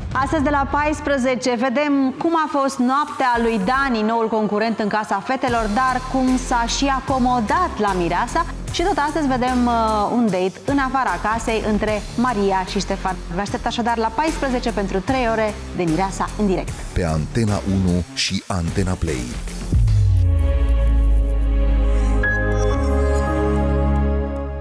Astăzi de la 14 vedem cum a fost noaptea lui Dani, noul concurent în Casa Fetelor, dar cum s-a și acomodat la mireasa. Și tot astăzi vedem un date în afara casei între Maria și Ștefan. Vă aștept așadar la 14 pentru 3 ore de mireasa în direct. Pe Antena 1 și Antena Play.